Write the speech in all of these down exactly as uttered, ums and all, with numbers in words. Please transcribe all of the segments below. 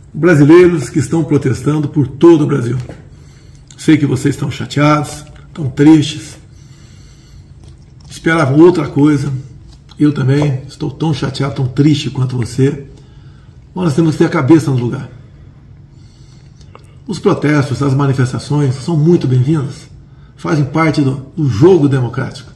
brasileiros que estão protestando por todo o Brasil. Sei que vocês estão chateados, estão tristes, esperavam outra coisa. Eu também estou tão chateado, tão triste quanto você. Mas nós temos que ter a cabeça no lugar. Os protestos, as manifestações são muito bem-vindas, fazem parte do, do jogo democrático.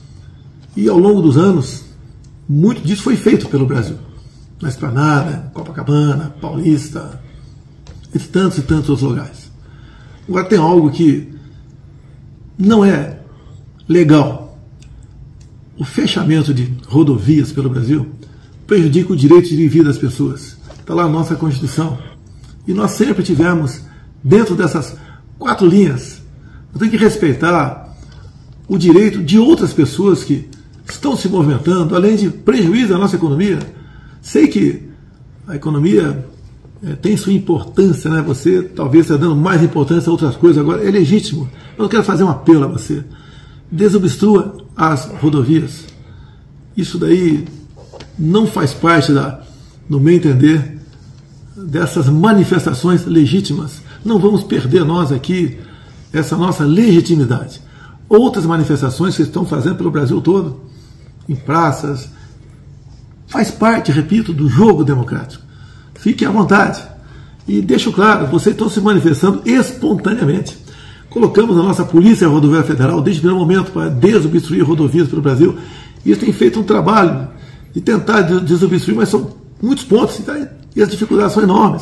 E ao longo dos anos, muito disso foi feito pelo Brasil. Na Esplanada, Copacabana, Paulista, entre tantos e tantos outros lugares. Agora tem algo que não é legal. O fechamento de rodovias pelo Brasil prejudica o direito de vida das pessoas. Está lá a nossa Constituição. E nós sempre tivemos, dentro dessas quatro linhas, nós temos que respeitar o direito de outras pessoas que estão se movimentando, além de prejuízo à nossa economia. Sei que a economia é, tem sua importância, né? Você talvez está dando mais importância a outras coisas agora, é legítimo. Eu quero fazer um apelo a você. Desobstrua as rodovias. Isso daí não faz parte, da, no meu entender, dessas manifestações legítimas. Não vamos perder nós aqui essa nossa legitimidade. Outras manifestações que estão fazendo pelo Brasil todo, em praças, faz parte, repito, do jogo democrático. Fiquem à vontade. E deixo claro, vocês estão se manifestando espontaneamente. Colocamos a nossa Polícia Rodoviária Federal desde o primeiro momento para desobstruir rodovias pelo Brasil. E eles têm feito um trabalho de tentar desobstruir, mas são muitos pontos e as dificuldades são enormes.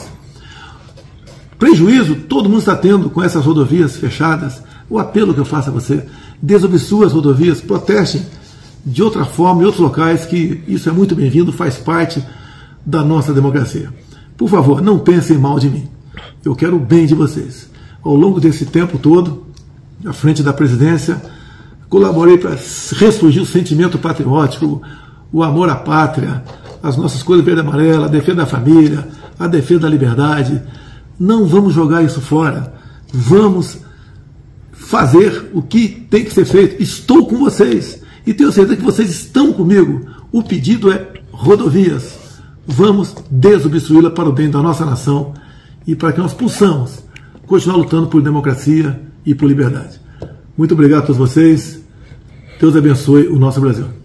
Prejuízo todo mundo está tendo com essas rodovias fechadas. O apelo que eu faço a você, desobstrua as rodovias, protestem de outra forma em outros locais, que isso é muito bem-vindo, faz parte da nossa democracia. Por favor, não pensem mal de mim. Eu quero o bem de vocês. Ao longo desse tempo todo, à frente da presidência, colaborei para ressurgir o sentimento patriótico, o amor à pátria, as nossas cores verde e amarela, a defesa da família, a defesa da liberdade. Não vamos jogar isso fora. Vamos fazer o que tem que ser feito. Estou com vocês. E tenho certeza que vocês estão comigo. O pedido é rodovias. Vamos desobstruí-la para o bem da nossa nação e para que nós possamos continuar lutando por democracia e por liberdade. Muito obrigado a todos vocês. Deus abençoe o nosso Brasil.